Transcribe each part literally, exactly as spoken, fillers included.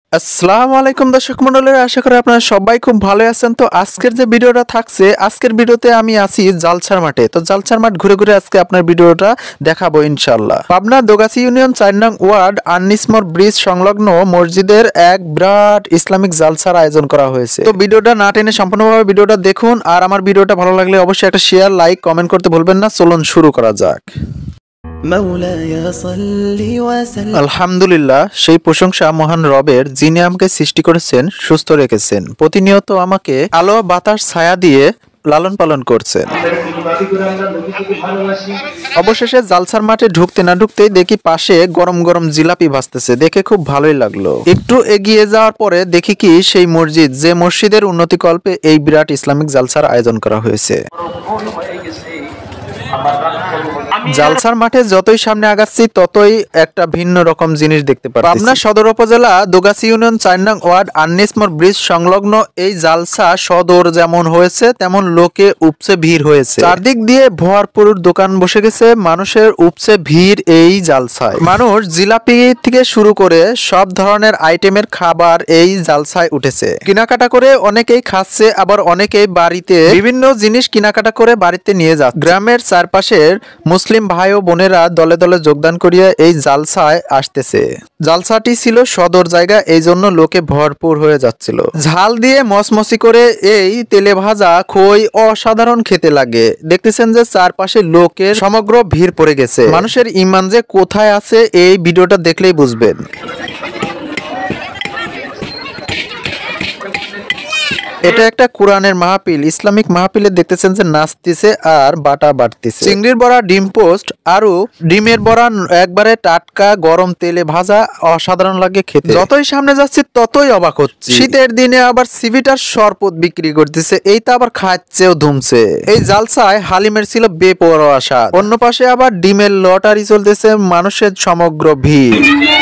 আসসালামু আলাইকুম দর্শক মণ্ডলী, আশা করি আপনারা সবাই খুব ভালো আছেন। তো আজকের যে ভিডিওটা থাকছে, আজকের ভিডিওতে আমি আছি জালছার মাঠে। তো জালছার মাঠ ঘুরে ঘুরে আজকে আপনার ভিডিওটা দেখাবো ইনশাআল্লাহ। পাবনা দোগাছি ইউনিয়ন চার নং ওয়ার্ড আননিসমোর ব্রিজ সংলগ্ন মসজিদের এক বিরাট ইসলামিক জালসার আয়োজন করা হয়েছে। তো ভিডিওটা না টেনে সম্পূর্ণভাবে ভিডিওটা দেখুন, আর আমার ভিডিওটা ভালো লাগলে অবশ্যই একটা শেয়ার, লাইক, কমেন্ট করতে ভুলবেন না। চলুন শুরু করা যাক। আলহামদুলিল্লাহ, সেই প্রশংসা মহান রবের, যিনি আমাকে সৃষ্টি করেছেন, সুস্থ রেখেছেন, প্রতিনিয়ত আমাকে আলো বাতাস ছায়া দিয়ে লালন পালন করছেন। অবশেষে জালসার মাঠে ঢুকতে না ঢুকতেই দেখি পাশে গরম গরম জিলাপি ভাজতেছে, দেখে খুব ভালোই লাগলো। একটু এগিয়ে যাওয়ার পরে দেখি কি সেই মসজিদ, যে মসজিদের উন্নতিকল্পে এই বিরাট ইসলামিক জালসার আয়োজন করা হয়েছে। জালসার মাঠে যতই সামনে আগাচ্ছি ততই একটা ভিন্ন রকম জিনিস দেখতে পাচ্ছি। পাবনা সদর উপজেলা দোগাছি ইউনিয়ন চার নং ওয়ার্ড আননিসমোর ব্রিজ সংলগ্ন এই জালসা সদর যেমন হয়েছে তেমন লোকে উপচে ভিড় হয়েছে। চারদিক দিয়ে ভরপুর দোকান বসে গেছে, মানুষের উপচে ভিড় এই জালসায়। মানুষ জিলাপি থেকে শুরু করে সব ধরনের আইটেমের খাবার এই জালসায় উঠেছে। কেনাকাটা করে অনেকেই খাচ্ছে, আবার অনেকেই বাড়িতে বিভিন্ন জিনিস কেনাকাটা করে বাড়িতে নিয়ে যাচ্ছে। গ্রামের চারপাশের মুসলিম ভাই ও বোনেরা দলে দলে যোগদান করিয়া এই জালসায় আসতেছে। জালসাটি ছিল সদর জায়গা, এই জন্য লোকে ভরপুর হয়ে যাচ্ছিল। ঝাল দিয়ে মচমচি করে এই তেলে ভাজা খই অসাধারণ খেতে লাগে। দেখতেছেন যে চারপাশে লোকের সমগ্র ভিড় পড়ে গেছে। মানুষের ইমান যে কোথায় আছে এই ভিডিওটা দেখলেই বুঝবেন। এটা একটা কোরআনের মাহফিল, ইসলামিক মাহফিলে দেখতেছেন যে নাচতেছে আর বাটা বাটতেছে। চিংড়ির বড়া, ডিম পোস্ট, আরো ডিমের বড়া একবারে টাটকা গরম তেলে ভাজা, অসাধারণ লাগে খেতে। যতই সামনে যাচ্ছি ততই অবাক হচ্ছে। শীতের দিনে আবার সিভিটার শরবত বিক্রি করতেছে, এইটা আবার খাচ্ছেও ধুমছে। এই জালসায় হালিমের ছিল বেপরোয়া স্বাদ। অন্য পাশে আবার ডিমের লটারি চলতেছে, মানুষের সমগ্র ভিড়।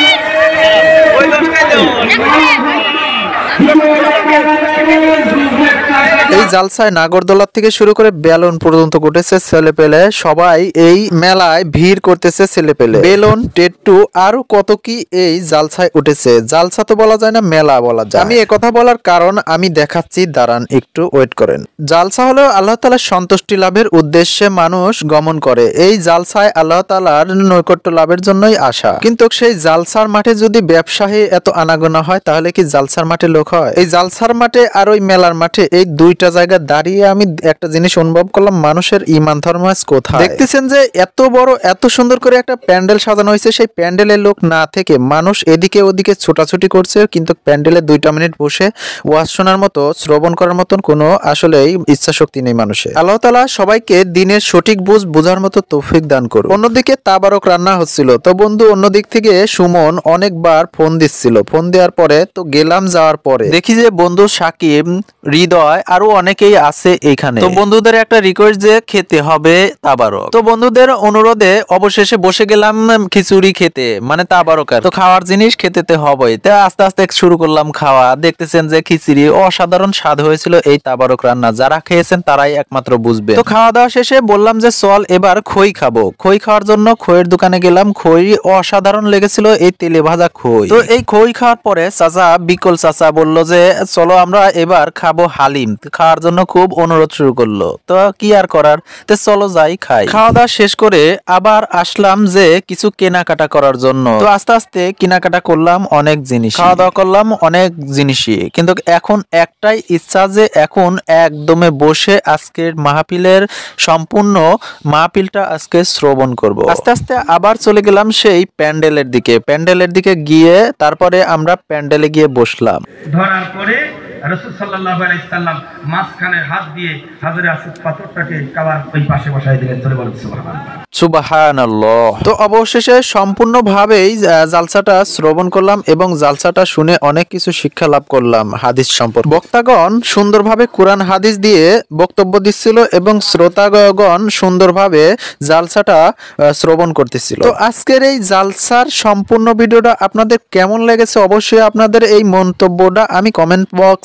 এই জালসায় নাগরদোলা থেকে শুরু করে বেলুন পর্যন্ত ঘটেছে। ছেলে পেলে সবাই এই মেলায় ভিড় করতেছে। ছেলে পেলে বেলুন, টেট্টু আরো কত কি এই জালসায় উঠেছে। জালসা তো বলা যায় না, মেলা বলা যায়। আমি একথা বলার কারণ আমি দেখাচ্ছি, দাঁড়ান একটু ওয়েট করেন। জালসা হলো আল্লাহ তাআলার সন্তুষ্টি লাভের উদ্দেশ্যে মানুষ গমন করে। এই জালসায় আল্লাহ তাআলার নৈকট্য লাভের জন্যই আসা। কিন্তু সেই জালসার মাঠে যদি ব্যবসায়ী এত আনাগোনা হয়, তাহলে কি জালসার মাঠে লোক হয়? এই জালসার মাঠে আর ওই মেলার মাঠে এই দুইটা জায়গা দাঁড়িয়ে আমি একটা জিনিস অনুভব করলাম, মানুষের ইমান ধর্ম কোথায়। দেখতেছেন যে এত বড় এত সুন্দর করে একটা প্যান্ডেল সাজানো হয়েছে, সেই প্যান্ডেলের লোক না থেকে মানুষ এদিকে ওদিকে ছোটাছুটি করছে, কিন্তু প্যান্ডেলে দুইটা মিনিট বসে ওয়াজ শোনার মতো, শ্রবণ করার মতন কোনো আসলেই ইচ্ছা শক্তি নেই মানুষের। আল্লাহ তাআলা সবাইকে দিনের সঠিক বুঝ বোঝার মতো তৌফিক দান করুন। অন্যদিকে তাবারক রান্না হচ্ছিল। তো বন্ধু অন্যদিক থেকে সুমন অনেকবার ফোন দিচ্ছিল। ফোন দেওয়ার পরে তো গেলাম, যাওয়ার পরে দেখি যে বন্ধু সাকিব, হৃদয় আরো অনেকেই আছে এখানে। তো বন্ধুদের একটা রিকোয়েস্ট যে খেতে হবে তাবারক। তো বন্ধুদের অনুরোধে অবশেষে বসে গেলাম খিচুড়ি খেতে, মানে তাবারক। তো খাওয়ার জিনিস খেতে হবেই। তো আস্তে আস্তে শুরু করলাম খাওয়া। দেখতেছেন যে খিচুড়ি অসাধারণ স্বাদ হয়েছিল এই তাবারক রান্না। যারা খেয়েছেন তারাই একমাত্র বুঝবে। তো খাওয়া দাওয়া শেষে বললাম যে চল এবার খই খাবো। খই খাওয়ার জন্য খইয়ের দোকানে গেলাম। খই অসাধারণ লেগেছিল, এই তেলে ভাজা খই। তো এই খই খাওয়ার পরে চাচা, বিকল চাচা বললো যে চলো আমরা এবার খাবো হালিম। খাওয়ার জন্য খুব অনুরোধ শুরু করলো। তো কি আর করার, তো চলো যাই খাই। খাওয়া দাওয়া শেষ করে আবার আসলাম যে কিছু কেনাকাটা করার জন্য। তো আস্তে আস্তে কেনাকাটা করলাম অনেক জিনিস, খাওয়া দাওয়া করলাম অনেক জিনিসই। কিন্তু এখন একটাই ইচ্ছা যে এখন একদমে বসে আজকের মাহফিলের সম্পূর্ণ মাহফিলটা আজকে শ্রবণ করব। আস্তে আস্তে আবার চলে গেলাম সেই প্যান্ডেলের দিকে। প্যান্ডেলের দিকে গিয়ে তারপরে আমরা প্যান্ডেলে গিয়ে বসলাম। ধরার পরে রাসূল সাল্লাল্লাহু আলাইহি সাল্লাম মাঝখানে হাত দিয়ে হাজরে আসওয়াদ পাথরটাকে কাবার ওই পাশে বসায় দিলেন। চলে বলেন সুবহানাল্লাহ, সুবহানাল্লাহ। তো অবশেষে সম্পূর্ণভাবেই জালসাটা শ্রবণ করলাম এবং জালসাটা শুনে অনেক কিছু শিক্ষা লাভ করলাম হাদিস সম্পর্কে। বক্তাগণ সুন্দরভাবে কোরআন হাদিস দিয়ে বক্তব্য দিচ্ছিল এবং শ্রোতাগণ সুন্দরভাবে জালসাটা শ্রবণ করতেছিল। তো আজকের এই জালসার সম্পূর্ণ ভিডিওটা আপনাদের কেমন লেগেছে, অবশ্যই আপনাদের এই মন্তব্যটা আমি কমেন্ট বক্স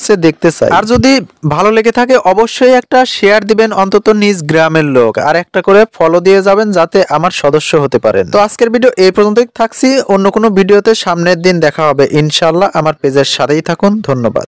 হচ্ছে দেখতে চাই। আর যদি ভালো লেগে থাকে অবশ্যই একটা শেয়ার দিবেন অন্তত নিজ গ্রামের লোক, আর একটা করে ফলো দিয়ে যাবেন যাতে আমার সদস্য হতে পারেন। তো আজকের ভিডিও এই পর্যন্তই থাকছি, অন্য কোনো ভিডিওতে সামনের দিন দেখা হবে ইনশাআল্লাহ। আমার পেজের সাথেই থাকুন, ধন্যবাদ।